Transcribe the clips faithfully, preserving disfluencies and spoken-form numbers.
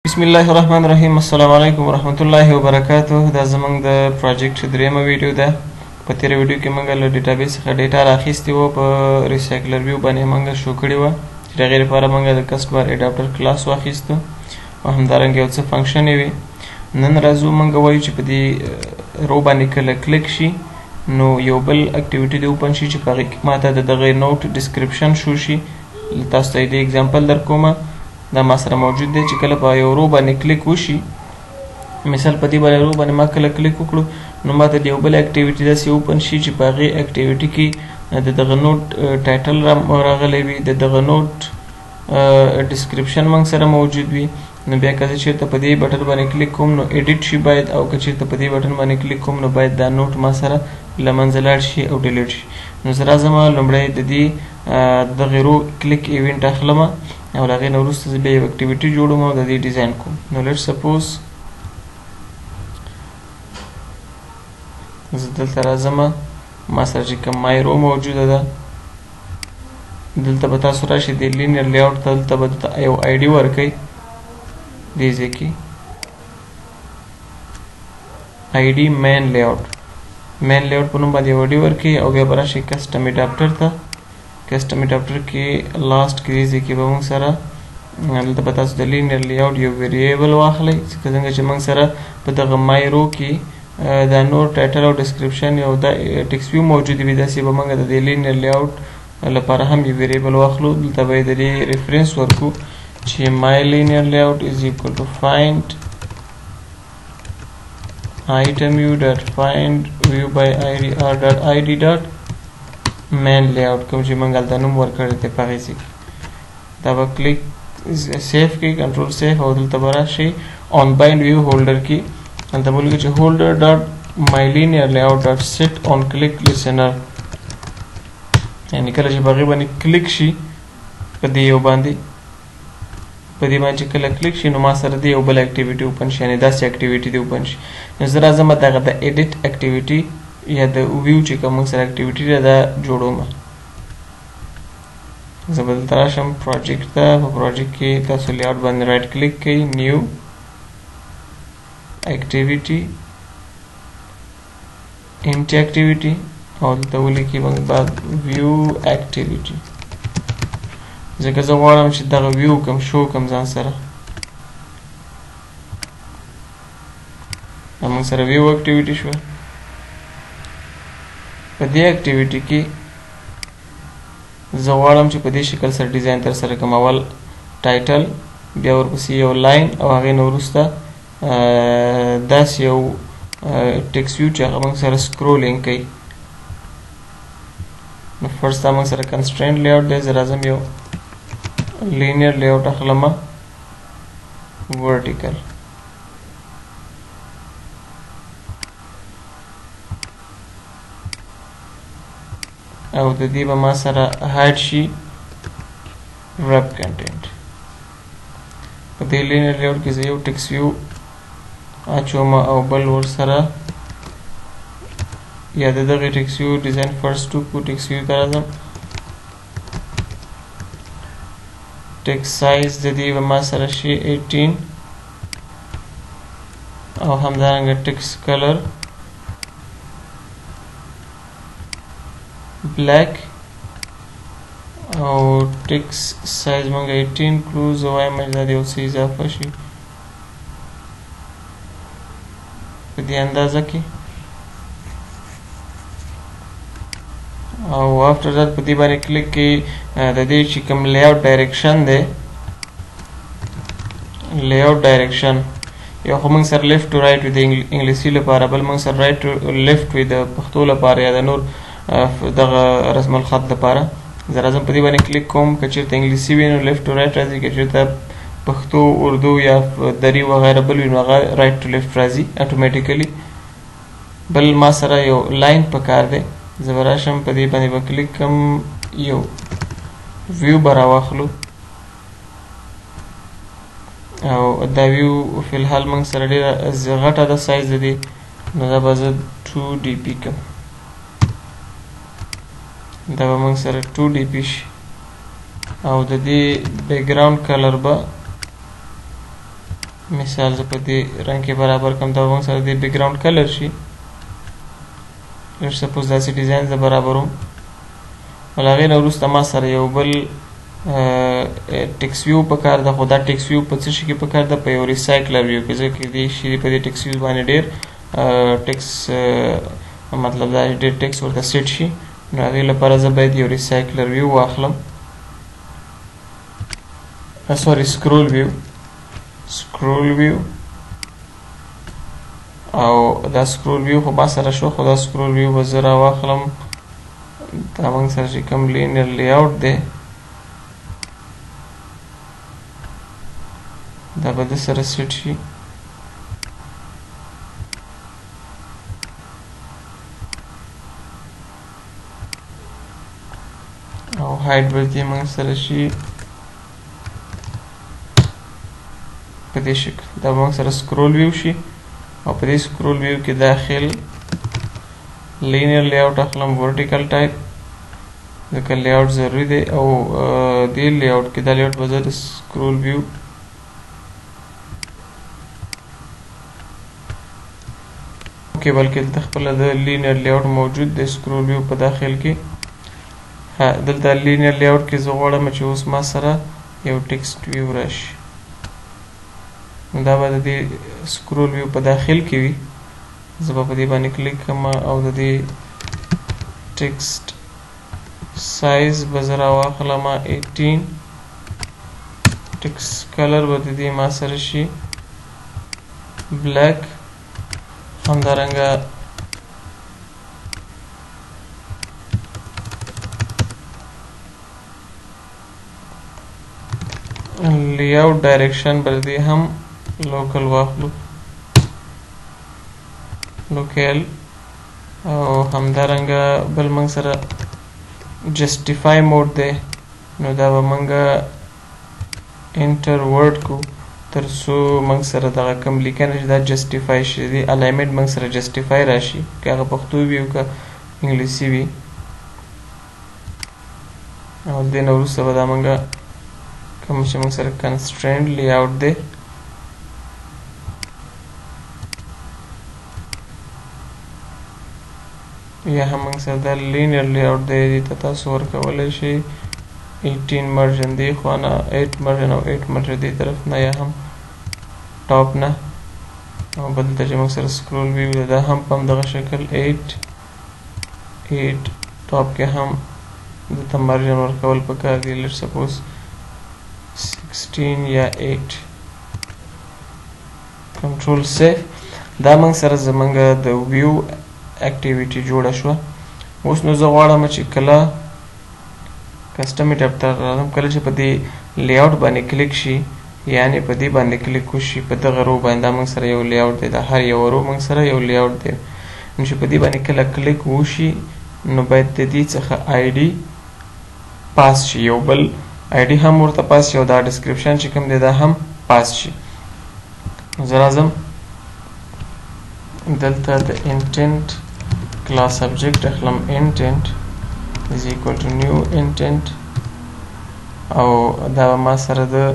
बिस्मिल्लाहिर्रहमानिर्रहीम अस्सलामु अलैकुम वरहमतुल्लाहि वबरकातुहू دا زمونږ د پروجیکټ دریمه ویډیو ده. په تیره ویډیو کې موږ له ډیټابیس څخه ډیټا راخیستې وه په ریسایکلر ویو باندې موږ شو کړې وه چې د هغې لپاره موږ د کسټمر اډاپټر کلاس واخیستو او همدارنګه یو څه فنکشن یې وي. نن راځو موږ وایو چې په دې رو باندې کله کلیک شي نو یو بل اکټیویټي دې اوپن شي چې په هغې کې ماته د دغه نوټ ډسکرپشن شو شي. تاسو ته یې د اګزامپل در کومه دا ما سره موجود دی چې کله په یو رو باندې کلیک وشي، مثال په دې باندې رو باندې ما کله کلیک وکړو نو ماته د یو بل اکټیویټي داسې اوپن شي چې په هغې اکټیویټي کې د دغه نوټ ټایټل راغلی وي، د دغه نوټ ډسکرپشن موږ سره موجود وي. نو بیا که زه چېرته په دې بټن باندې کلیک کوم نو ایډیټ شي باید، او که چېرته په دې بټن باندې کلیک کوم نو باید دا نوټ ما سره له منځه لاړ شي او ډیلیټ شي. نو زه راځم لومړی د دې دغې رو کلیک ایونټ اخلم او له هغې نه وروسته زه بیا یو اکټیویټي جوړوم او د دې ډیزاین کوم. نو لیټ سپوز زه دلته راځم، ما سره چې کوم مای رو موجوده ده دلته به تاسو راشئ د لینیر لیاوټ ته، دلته به درته یو آی ډي ورکوي دې ځای کې آی ډي مین لیاوټ مین لیاوټ په نوم باندې یو آی ډي ورکوي او بیا به راشئ کسټم اډاپټر ته. کسټم اډاپټر کې لاست کې دې ځای کې به موږ سره دلته به تاسو د لینیر لیاوټ یو ویریبل واخلئ ځکه څنګه چې موږ سره په دغه مای رو کې دا نور ټایټل او ډسکرپشن یو دا ټکس ویو موجود وي، داسې به موږ د دې لینیر لیاوټ لپاره هم یو ویریبل واخلو. دلته به یې د دې ریفرنس ورکو چې my linear layout is equal to find item view dot find view by id r dot id dot main layout کوم چې موږ هلته نوم ورکړی دی په هغې ځای کې. دا به کلیک سیف کې کنټرول سیف او دلته به راشئ آن باینډ ویو هولډر کې هلته به ولیکئ چې هولډر ډاټ my linear layout dot set on click listener، یعنې کله چې په هغې باندې کلیک شي په دې یو باندې په دې باندې چې کله کلیک شي نو ما سره د یو بل اکټیویټي اوپن شي، یعنې داسې اکټیویټي دې اوپن شي. نو زه راځم دغه د ایډیټ اکټیویټي یا د ویو چې کوم موږ سره اکټیویټي ده دا جوړوم. زه به دلته راشم پروجیکټ ته، په پروجیکټ کې تاسو لیاوټ باندې رایټ کلیک کوئ، نیو اکټیویټي امټي اکټیویټي او دلته ولیکئ موږ بعد ویو اکټیویټي، ځکه زه غواړم چې دغه ویو کوم شو کوم ځان سره. دا موږ سره ویو اکټیویټي شوه. په دې اکټیویټي کې زه غواړم چې په دې شکل سره ډیزاین تر سره کوم. اول ټایټل، بیا ورپسې یو لاین او هغې نه وروسته داسې یو ټکس ویو چې هغه موږ سره سکرولینګ کوي. نو فرست دا موږ سره کنسټرینټ لیاوټ دی. زه راځم یو لینیر لیاوټ اخلم ورټیکل، او د دې به ما سره هایډ شي رب کنټینټ. په دې لینیر لیاوټ کې زه یو ټکس ویو اچوم او بل ورسره یا د دغې ټکس ویو ډیزاین فرست ټو کو ټکس ویو ته راځم. ټکس سایز د دې به ما سره شي ایټین او همدارنګه ټکس کلر بلیک او ټکس سایز موږ ایټین کړو. زه وایم چې دا د یو څه اضافه شي په دې اندازه کې، او افټر دیٹ په دې باندې کلیک کې د دې چې کوم لیاوټ ډایرکشن دی لیاوټ ډایرکشن یو خو موږ سره لیفټ ټو رایټ وي د انګلیسي لپاره، بل موږ سره رایټ ټو لیفټ وي د پښتو لپاره یا د نور دغه رسم الخط لپاره. زه راځم په دې باندې کلیک کوم، که چېرته انګلیسي وي نو لیفټ ټو رایټ راځي، که چېرته پښتو اردو یا دری وغیره بل وي نو هغه رایټ ټو لیفټ راځي اټومیټیکلی. بل ما سره یو لاین پکار دی، زه به راشم په دې باندې به کلیک کوم، یو ویو به راواخلو او دا ویو فی الحال موږ سره ډېره غټه ده سایز د دې، نو دا به زه ټو ډي پي کوم. دا به موږ سره ټو ډي پي شي او د دې بیکګراوند کلر به مثال زه په دې رنګ کې برابر کړم دا به موږ سره د بیک ګراوند کلر شي. لږ سپوز داسې ډیزاین زه برابروم. ول هغې نه وروسته ما سره یو بل ټکس ویو پکار ده، خو دا ټکس ویو په څه شي کې پکار ده؟ په یو ریسایکلر ویو کې، ځکه دې شي په دې ټکس ویو باندې ډېر ټکس مطلب دا ډېر ټکس ورته سیټ شي. نو هغې لپاره زه باید یو ریسایکلر ویو واخلم، سوري سکرول ویو سکرول ویو او دا سکرول ویو خو ما سره شو، خو دا سکرول ویو به زه راواخلم. دا موږ سره چې کوم لینیر لی آوټ دی دا به د سره سیټ شي. او هایټ به دې موږ سره شي په دې شکل. دا به موږ سره سکرول ویو شي او په دې سکرول ویو کې داخل لینیر لی آوټ اخلم ورټیکل ټایپ، ځکه لی آوټ ضروري دی. او دې لی آوټ کې دا لی آوټ به زه د سکرول ویو کې بلکې دلته خپله د لینیر لی آوټ موجود دی سکرول ویو په داخل کې. ها دلته لینیر لی آوټ کې زه غواړم چې اوس ما سره یو ټکسټ ویو راشي. دا به د دې سکرول ویو په داخل کې وي. زه به په دې باندې کلیک کوم او د دې ټکسټ سایز به زه راواخلم ایټین. ټکس کلر به د دې ما سره شي بلیک. همدارنګه لی آوټ ډایرکشن به د دې هم لوکل واخلو لوکل. او همدارنګه بل موږ سره جسټیفای موډ دی، نو دا به موږ انټر ورډ کو تر څو موږ سره دغه کوم لیکنه چې دا جسټیفای شي، د الایمنټ موږ سره جسټیفای راشي، که هغه پښتو وي او که انګلیسي وي. او د دې نه وروسته به دا موږ کوم چې موږ سره کنسټرینډ لی آوټ دی یا هم موږ سره دا لینیر لی آوټ دی، دې ته تاسو ورکولی شئ ایټین مرجن دی خوا نه، ایټ مرجن او ایټ مرجن دی طرف نه، یا هم ټاپ نه. او بل ته چې موږ سره سکرول ویو دی دا هم په همدغه شکل ایټ ایټ ټاپ کې هم دلته مرجن ورکول پکار دي. لیټ سپوز سکسټین یا ایټ. کنټرول سیف. دا موږ سره زموږ د ویو اکټیویټي جوړه شوه. اوس نو زه غواړم چې کله کسټمي ټیب ته راځم، کله چې په دې لی آوټ باندې کلیک شي، یعنې په دې باندې کلیک وشي په دغه رو باندې، دا موږ سره یو لی آوټ دی، دا هر یو رو موږ سره یو لی آوټ دی. نو چې په دې باندې کله کلیک وشي نو باید د دې څخه آی ډي پاس شي، یو بل آی ډي هم ورته پاس شي، او دا ډسکرپشن چې کوم دی دا هم پاس شي. زه راځم دلته د انټنټ class subject اخلم intent is equal to new intent او دا ما سره د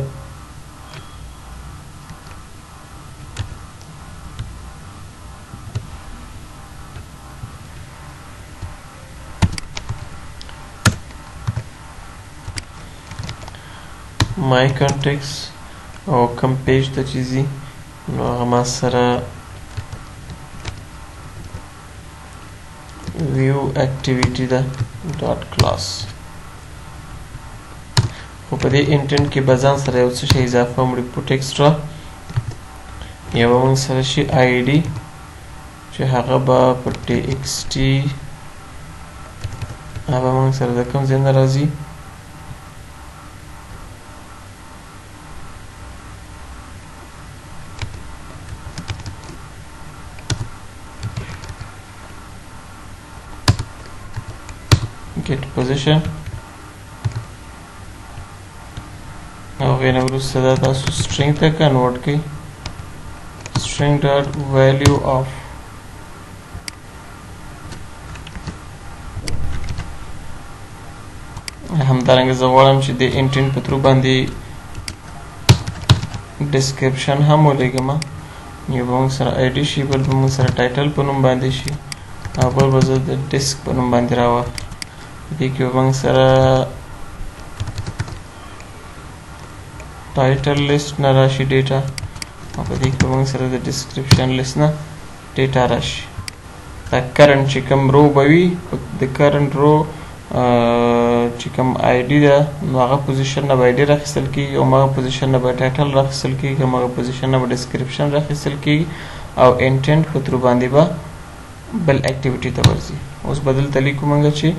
my context او کم پیج ته چیزی نو هغه ما سره view activity ده dot class. خو په دې intent کې به ځان سره یو څه شی اضافه وکړو put extra، یو موږ سره شي id چې هغه به په txt هغه موږ سره د کوم ځای نه راځي get position او غیر وروسته دا تاسو string ته کنورټ کړئ string dot value of همدارنګه زه غواړم چې د intent په ترو باندې description هم ولېږم یو به موږ سره آی ډي شي بل به موږ سره ټایټل په نوم باندې شي او بل به زه د ډیسک په نوم باندې راواخلم په دې کې به موږ سره ټایټل لیست نه راشي ډیټا او په دې کې به موږ سره د ډسکرپشن لیست نه ډیټا راشي دا کرنټ چې کوم رو به وي د کرنټ رو چې کوم آی ډي ده نو هغه پوزیشن نه به آی ډي راخیستل کېږي او هغه پوزیشن نه به ټایټل راخیستل کېږي او هغه پوزیشن نه به ډسکرپشن راخیستل کېږي او انټینټ په ترو باندې به بل اکټیویټي ته ورځي اوس به دلته لیکو موږ چې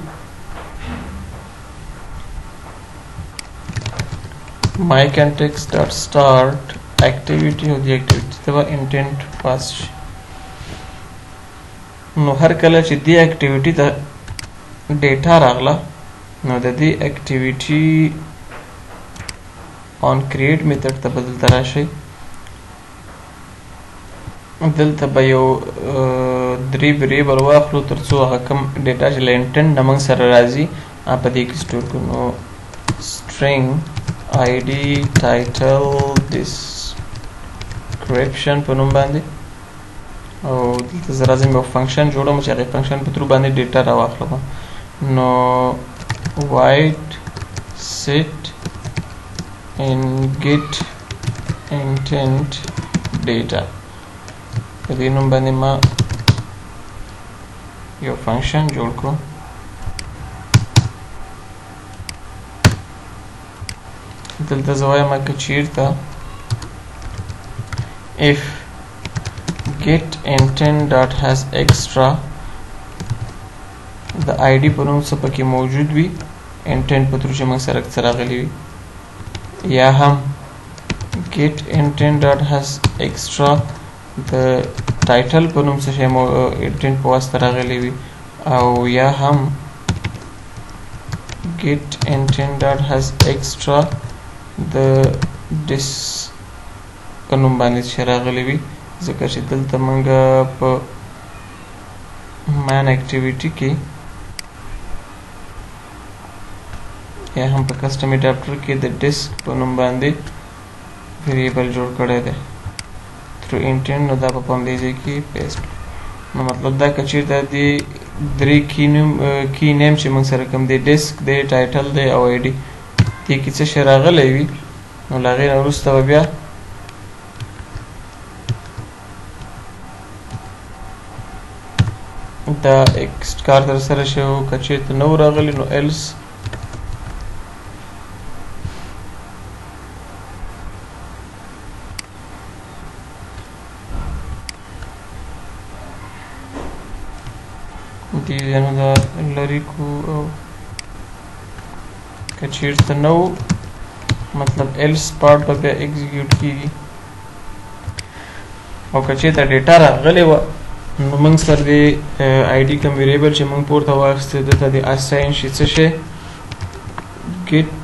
my context dot start activity او د اکټیویټي ته به انټینټ پاس شي نو هر کله چې دې اکټیویټي ته ډیټا راغله نو د دې اکټیویټي on create method ته به دلته راشئ دلته به یو درې ویریبل واخلو تر څو هغه کوم ډیټا چې له انټینټ نه موږ سره راځي هغه په دې کې سټور کړو نو string id title description په نوم باندې او دلته زه راځم یو فنکشن جوړوم چې هغې فنکشن په ترو باندې ډیټا راواخلم نو void set in get intent data په دې نوم باندې ما یو فنکشن جوړ کړو دلته زه وایم که چیرته if get intent dot has extra د آی ډي په نوم څه پکې موجود وي انټینټ په ترو چې موږ سره څه راغلی وي یا هم get intent dot has extra د ټایټل په نوم څه شی انټینټ په واسطه راغلی وي او یا هم get intent dot has extra د ډس په نوم باندې چې راغلی وي ځکه چې دلته موږ په man activity کې یا هم په کسټم اډاپټر کې د ډیسک په نوم باندې ویریبل جوړ کړی دی تھرو انټینټ نو دا په همدې ځای کې پیسټ نو مطلب دا که چېرته دې درې کی نیم کی نیم چې موږ سره کوم دی ډیسک دی ټایټل دی او آی ډي دې کې څه شی راغلی وي نو له هغې نه وروسته به بیا دا ایکس کار در سره شی او که چېرته نه و راغلی نو ایلس دې ځایونه دا لرې کړو او که چېرته نه و مطلب ایلس پارټ به بیا ایګزیکیوټ کېږي او که چېرته ډیټا راغلې وه نو موږ سره د آی ډي کوم ویریبل چې موږ پورته واخیستی دلته د اساین شي څه شی get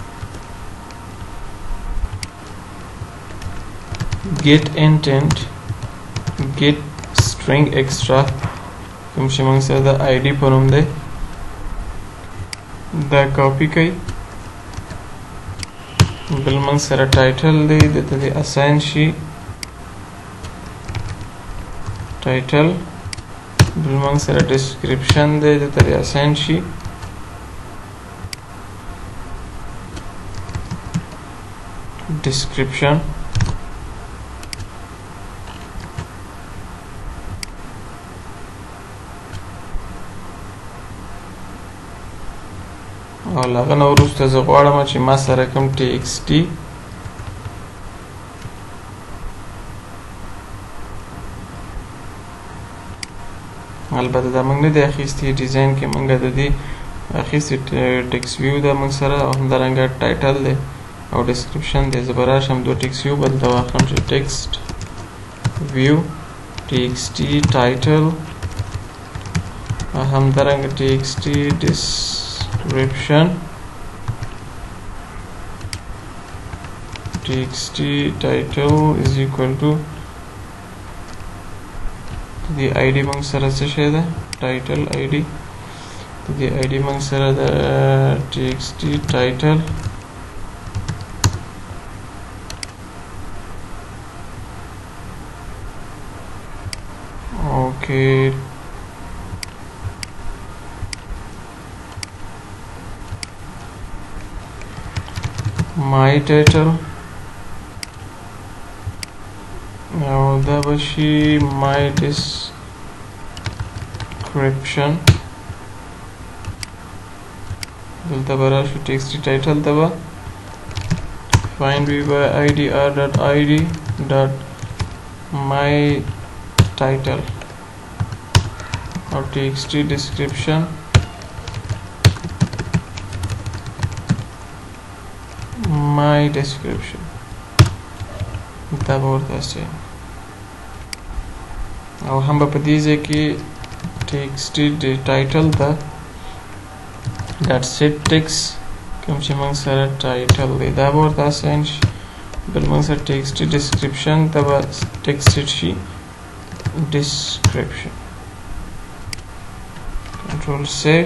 get intent get string extra کوم چې موږ سره د آی ډي په نوم دی دا کاپي کوي بل موږ سره ټایټل دی دلته د اساین شي ټایټل بل موږ سره ډسکرپشن دی دلته د اساین شي ډسکرپشن او له هغه نه وروسته زه غواړم چې ما سره کوم ټي ایکس ټي البته دا موږ نه دی اخیستی ډیزاین کې موږ د دې اخیستی ټیکس ویو ده موږ سره او همدارنګه ټایټل دی او ډسکرپشن دی زه به راشم دوه ټیکس ویو به دلته واخلم چې ټیکسټ ویو ټي ایکس ټي ټایټل همدارنګه ټي ایکس ټي ډس description txt title is equal to the id موږ سره څه شی ده title id the id موږ سره د txt title اوکې my title او دا بشي my description دلته به راشو text title ته به find view by idr.id dot my title or txt description my description دا به ورته اچوي او هم به په دې ځای کې txt title ته dot set text کوم چې موږ سره title دی دا به ورته اساین شي بل موږ سره text description ته به text set شي description control save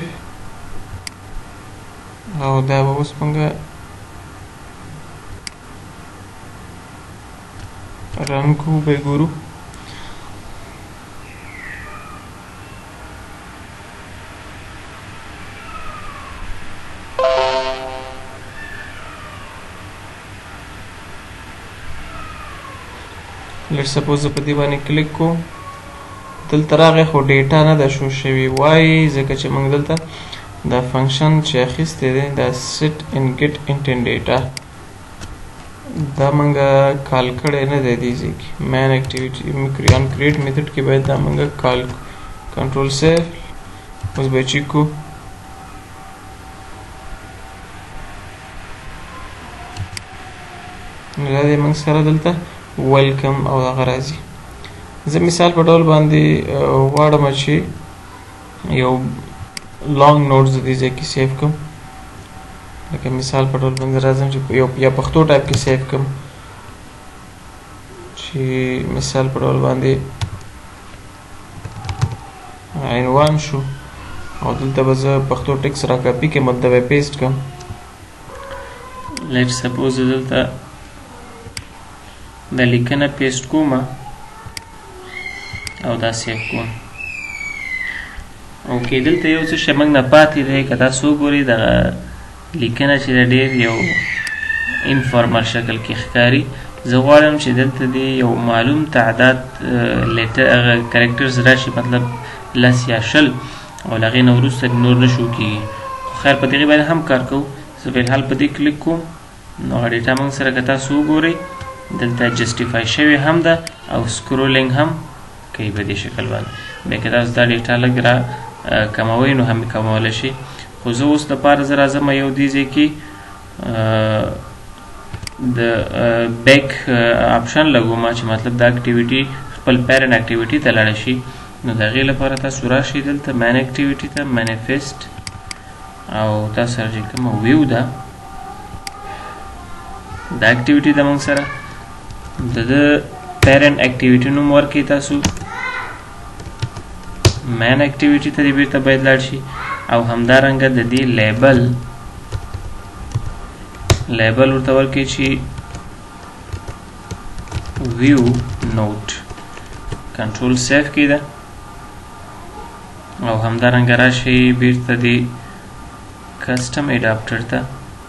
او دا به اوس موږ run کو به ګورو لیټ سپوز په دې باندې کلیک کو دلته راغی خو ډیټا نه ده شو شوي وای ځکه چې موږ دلته دا فنکشن چې اخیستی دی دا set and get intent data دا موږ کال کړی نه دی دې ځای کې main activity on create method کې باید دا موږ کال کنټرول سیف اوس به چیک کو دا دې موږ سره دلته ویلکم او هغه راځي زه مثال په ډول باندې غواړم چې یو لانګ نوټس دې ځای کې سیف کوم لکه مثال په ډول باندې راځم چې یو یا پښتو ټایپ کې سیف کوم چې مثال په ډول باندې عنوان شو او دلته به زه پښتو ټیکس را کاپي کې مدته به پیسټ کوم لیټ سپوز دلته دا لیکنه پیسټ کوم او دا سیف کوم اوکې دلته یو څه شی موږ نه پاتې دی که تاسو وګورئ دغه لیکنه چې د ډېر یو انفارمل شکل کې ښکاري زه غواړم چې دلته دې یو معلوم تعداد لیټر هغه کرکټرز راشي مطلب لس یا شل او له هغې نه وروسته نور نه شو کېږي خو خیر په دغې باندې هم کار کوو زه فلحال په دې کلیک کوم نو هغه ډیټا موږ سره که تاسو وګورئ دلته جسټیفای شوې هم ده او سکرولینګ هم کوي په دې شکل باندې بیا که تاسو دا ډیټا لږ را کموئ نو هم یې کمولی شي خو زه اوس دپاره زه راځم یو دې ځای کې د بیک آپشن لګوم چې مطلب دا اکټیویټي خپل پیرنټ اکټیویټي ته لاړه شي نو د هغې لپاره تاسو راشئ دلته مین اکټیویټي ته مینیفیسټ او تاسو سره چې کومه ویو ده دا اکټیویټي ده موږ سره د ده پیرنټ اکټیویټي نوم ورکړئ تاسو مین اکټیویټي ته دې بیرته باید لاړ شي او همدارنګه د دې لیبل لیبل ورته ورکړئ چې ویو نوټ کنټرول سیف کې ده او همدارنګه راشئ بیرته دې کسټم اډاپټر ته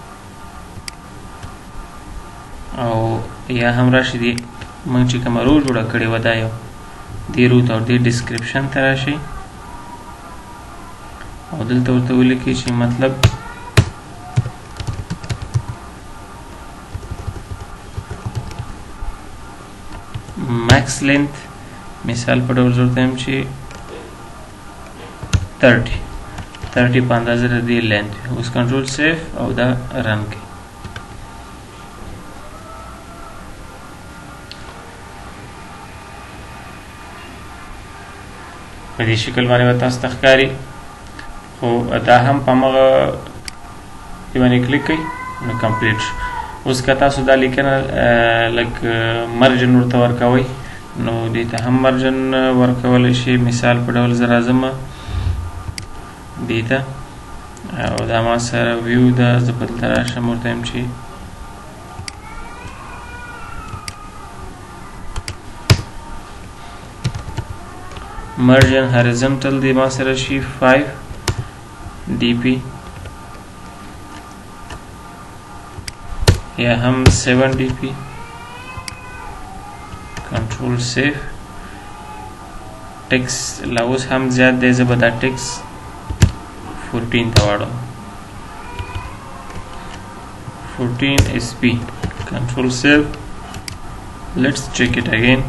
او یا هم راشي دې موږ چې کومه رو جوړه کړې وه دا یو دې رو ته او دې ډسکرپشن ته راشئ او دلته ورته ولیکئ چې مطلب ماکس لینث مثال په ډول زه ورته وایم چې thirty thirty په اندازه د دې لینث اوس کنټرول سیف او دا رن کړئ په دې شکل باندې به تاسو ته ښکاري خو دا هم په همغه دې باندې کلیک کړئ نو کمپلیټ شو اوس که تاسو دا لیکنه لږ مرجن ورته ورکوئ نو دې ته هم مرجن ورکولی شي مثال په ډول زه راځم دې ته او دا ما سره ویو ده زه به دلته راشم ورته وایم چې margin horizontal دی ما سره شي five D P یا هم seven D P control save text लाउस हम ज्यादा दे से बता text fourteen तवाड़ो fourteen S P control save let's check it again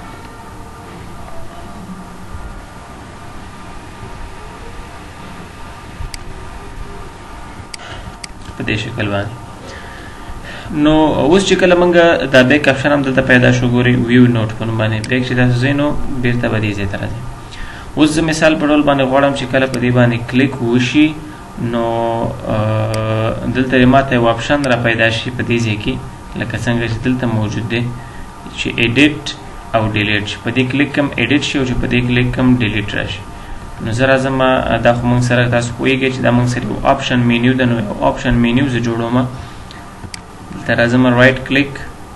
पदे शक्ल बानी नो اوس چې کله مونږ دا بیک آپشن هم دلته پیدا شو ګوري ویو نوٹ په نوم باندې بیک چې تاسو زینو بیرته به دې ځای ته راځي اوس زه مثال په ډول باندې غواړم چې کله په دې باندې کلیک وشي نو دلته ماته یو آپشن را پیدا شي په دې ځای کې لکه څنګه چې دلته موجود دی چې ایډیټ او ډیلیټ شي په دې کلیک کوم ایډیټ شي او چې په دې کلیک کوم ډیلیټ راشي نو زه راځم دا خو مونږ سره تاسو پوهیږئ چې دا مونږ سره یو آپشن مینیو ده نو یو آپشن مینیو زه جوړوم دلته راځم رایټ کلیک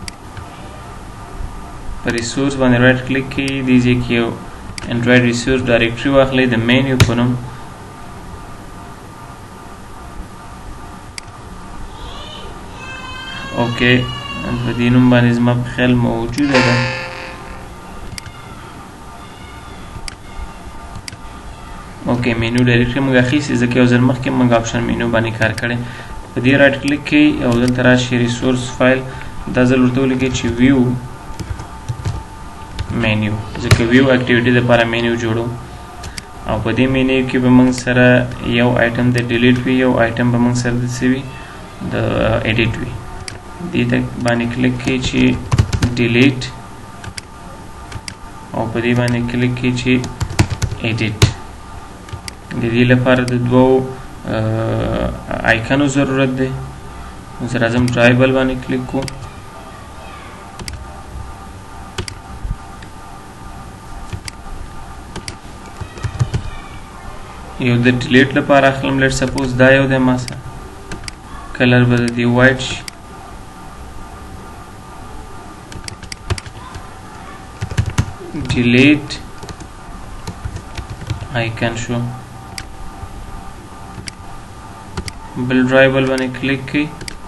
په ریسورس باندې رایټ کلیک کې دې ځای کې یو انډرایډ ریسورس ډایرکټري واخلئ د مینیو په نوم اوکې په دې نوم باندې زما په خیال موجوده ده اوکې مینیو ډایرکټري موږ اخیستې ځکه یو ځل مخکې موږ آپشن مینیو باندې کار کړی په دې رایټ کلیک کوي او دلته راشي ریسورس فایل دا ځل ورته ولیکئ چې ویو مینیو ځکه ویو اکټیویټي دپاره مینیو جوړو او په دې مینیو کې به موږ سره یو آیټم د ډیلیټ وي یو آیټم به موږ سره د څه وي د ایډیټ وي دې ته باندې کلیک کوي چې ډیلیټ او په دې باندې کلیک کوي چې ایډیټ د دې لپاره د دوو آیکنو ضرورت دی زه راځم ټرایبل باندې کلیک کوم یو د ډیلیټ لپاره اخلم لیټ سپوز دا یو دی ما سره کلر به د دې وایټ شي ډیلیټ آیکن شو بل ډرایبل باندې کلیک کړئ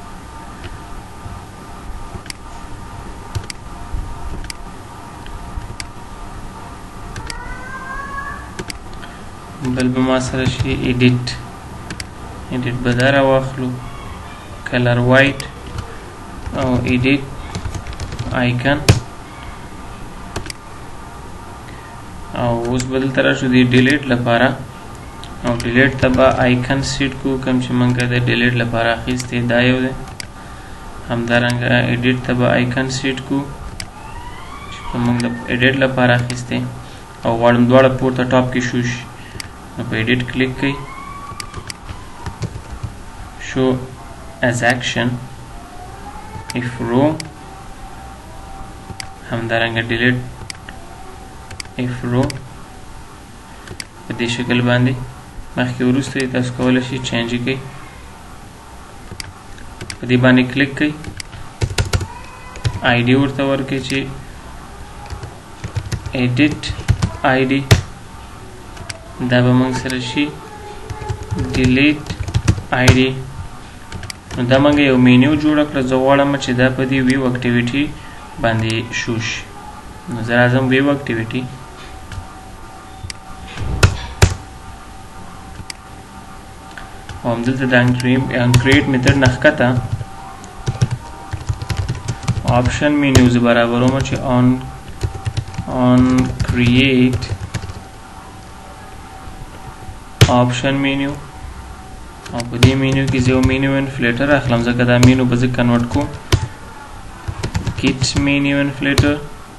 بل به ما سره شي ایډیټ ایډیټ به دا راواخلو کلر وایټ او ایډیټ آیکن او اوس به دلته راشو د ډیلیټ لپاره او ډیلیټ ته به آیکن سیټ کو کوم چې موږ د ډیلیټ لپاره اخیستی دا یو دی همدارنګه ایډیټ ته به آیکن سیټ کو چې موږ د ایډیټ لپاره اخیستی او غواړم دواړه پورته ټاپ کې شو شي نو په ایډیټ کلیک کوئ شو as action if row همدارنګه ډیلیټ if row په دې شکل باندې مخکې وروسته تاسو کولی شئ چینج کړئ په دې باندې کلیک کړئ آی ډي ورته ورکړئ چې ایډیټ آی ډي دا به موږ سره شي ډیلیټ آی ډي نو دا موږ یو مینیو جوړه کړه زه غواړم چې دا په دې ویو اکټیویټي باندې شو شي نو زه راځم ویو اکټیویټي او همدلته د انکریټ میتھډ نه ښکته آپشن مینیو زه برابروم چې آن آن کریټ آپشن مینیو او په دې مینیو کې زه یو مینیو انفلیټر اخلم ځکه دا مینیو به زه کنورټ کوم کیټ مینیو انفلیټر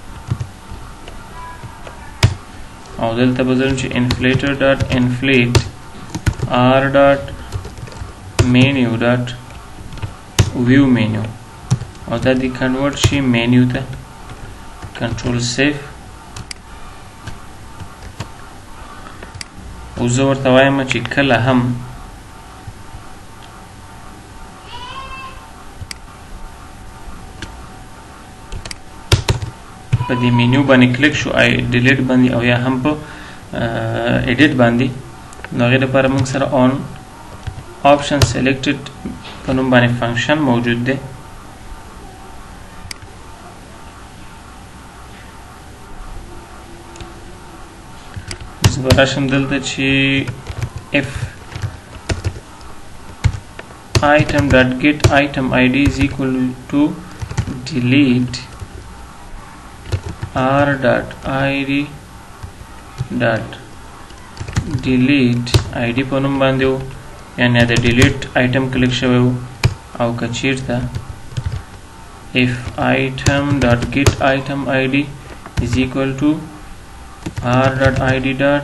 او دلته به زه چې انفلیټر ډاټ انفلیټ آر ډاټ menu dot view menu او دا دی کنورټ شي مینیو ته کنټرول سیف او زه ورته وایم چې کله هم په دې مینیو باندې کلیک شو آی ډیلیټ باندې او یا هم په edit باندې نو هغه لپاره موږ سره on option selected په نوم باندې function موجود دی زه به راشم دلته چې if item dot get item id is equal to delete r dot id dot delete id په نوم باندې و یعنی د delete item کلیک شوی و او که چیرته if item dot get item id is equal to r dot id dot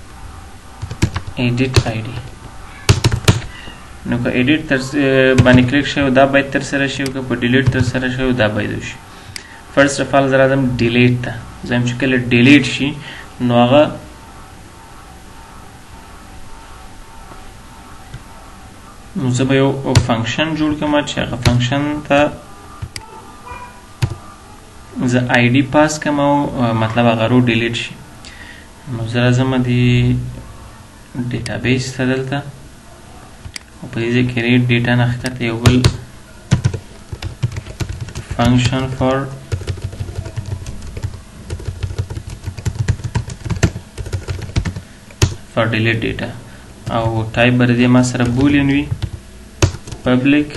edit id نو که edit تر باندې کلیک شوی دا باید تر سره شي او که په delete تر سره شوی دا باید وشي فرست اف آل زه راځم delete ته زه چې کله delete شي نو هغه نو زه به یو فنکشن جوړ کړم چې هغه فنکشن ته زه آی ډي پاس کړم او مطلب هغه رو ډیلیټ شي نو زه راځم د ډیټابیس ته دلته او په دې ځای کې ریډ ډیټا نه ښکته یو بل فنکشن فار فار ډیلیټ ډیټا او ټایپ به د دې ما سره بولین وي پبلک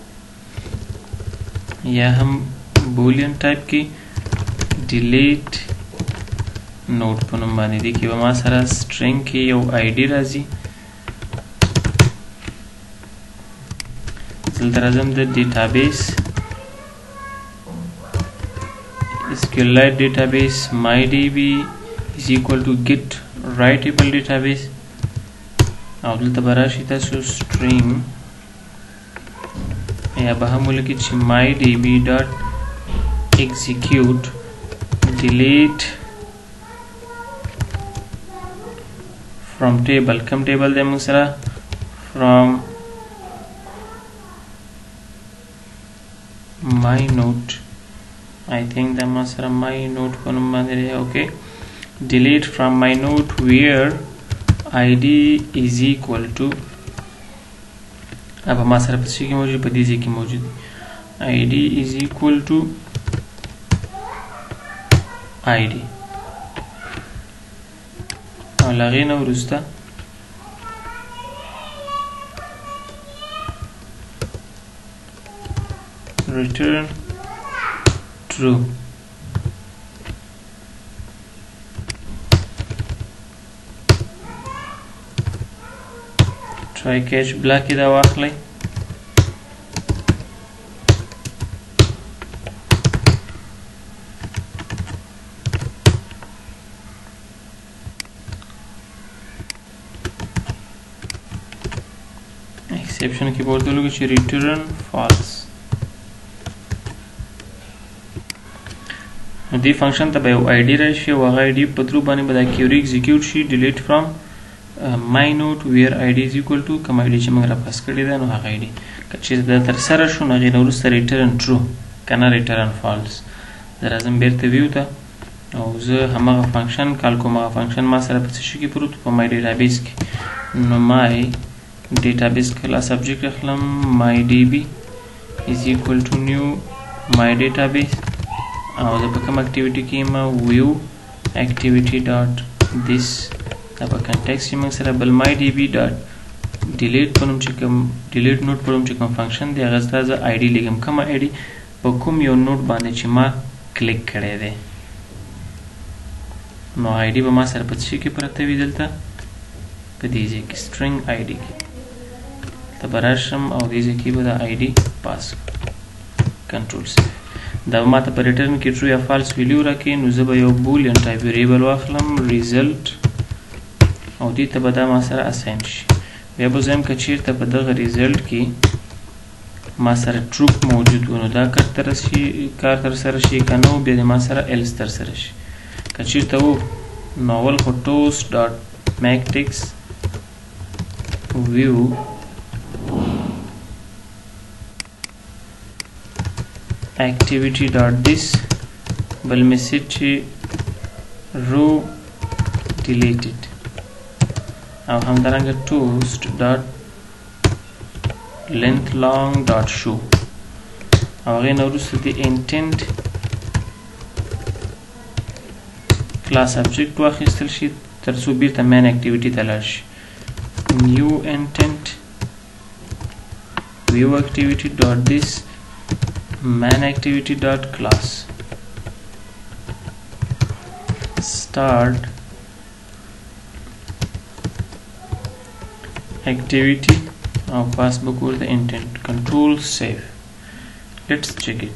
یا هم بولین ټایپ کې ډیلیټ نوٹ په نوم باندې دی کې به ما سره سټرینګ کې یو آی ډي راځي دلته راځم د ډیټابیس SQLite database MyDB is equal to get writable database او دلته به راشي تاسو string یا به هم ولیکئ چې mydb dot execute delete from table کوم ټیبل دی موږ سره from my note I think that ما سره my note په نوم باندې دی okay delete from my note where id is equal to अब ما سره په څه کې موجود په دې ځای کې موجود id is equal to id او لغې نه وروسته return true try catch black دا واخلئ exception کې ورته لګو چې return false دې فنکشن ته به یو آی ډي راشي او هغه آی ډي په ترو باندې به دا کیوري ایگزیکیوټ شي delete from my note where id is equal to کوم آی ډي چې موږ را پاس کړی دی نو هغه آی ډي که چیرې دا تر سره شو نو هغې نه وروسته return true که نه return false زه راځم بیرته ویو ته او زه همغه فنکشن کال کوم هغه فنکشن ما سره په څه شي کې پروت په my database کې نو my database class object اخلم mydb is equal to new my database او زه په کوم اکټیویټي کې یم view activity dot this دا په کنټیکس کې موږ سره بل mydb dot delete په نوم چې کوم delete نوټ په نوم چې کوم فنکشن دی هغه ته زه آی ډي لیږم کوم آی ډي په کوم یو نوټ باندې چې ما کلیک کړی دی نو آی ډي به ما سره په څه کې پرته وي دلته په دې ځای کې string آی ډي کې ته به راشم او دې ځای کې به دا آی ډي پاس کنټرول سیف دا ما ته په ریټرن کې ټرو یا فالس ویلیو راکړي نو زه به یو بولیان ټایپ ویریبل واخلم ریزلټ او دې ته به دا ما سره اساین شي بیا به زه یم که چیرته په دغه ریزلټ کې ما سره ټرو موجود و نو دا کار تر شي کار تر سره شي که نه و بیا د ما سره ایلس تر سره شي که چیرته و نو اول خو ټوسټ ډاټ میکټکس ویو activity dot this بل میسج چې رو deleted او همدارنګه toast dot length long dot show او هغې نه وروسته د intent class object واخیستل شي تر څو بیرته main activity ته لاړ شي new intent view activity dot this main activity dot class start activity or passbook or the intent control save. Let's check it.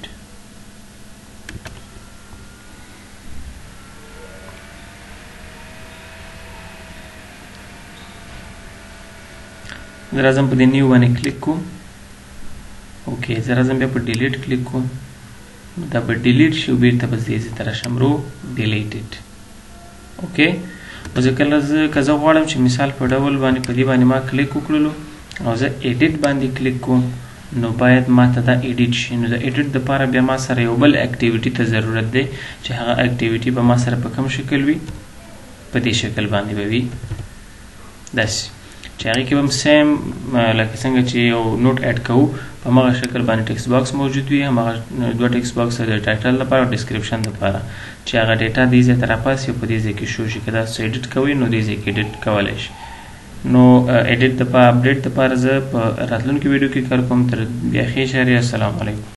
زه راځم په دې نیو باندې کلیک کوم اوکې زه راځم بیا په ډیلیټ کلیک کوم دا به ډیلیټ شي او بیرته به دې ته راشم رو ډیلیټډ اوکې او زه کله زه که زه غواړم چې مثال په ډول باندې په دې باندې ما کلیک وکړلو او زه ایډیټ باندې کلیک کوم نو باید ما ته دا ایډیټ شي نو د ایډیټ دپاره بیا ما سره یو بل اکټیویټي ته ضرورت دی چې هغه اکټیویټي به ما سره په کوم شکل وي په دې شکل باندې به وي داسې چې هغې کې به هم سیم لکه څنګه چې یو نوټ اډ کوو په همغه شکل باندې ټکس باکس موجود وي همغه دوه ټکس باکس د ټایټل لپاره او ډسکرپشن لپاره چې هغه ډیټا دې ځای ته راپاسي او په دې ځای کې شو شي که تاسو ایډیټ کوئ نو دې ځای کې ایډیټ کولی شي نو ایډیټ دپاره اپډیټ دپاره زه په راتلونکي ویډیو کې کار کوم تر بیا ښې اشارې السلام علیکم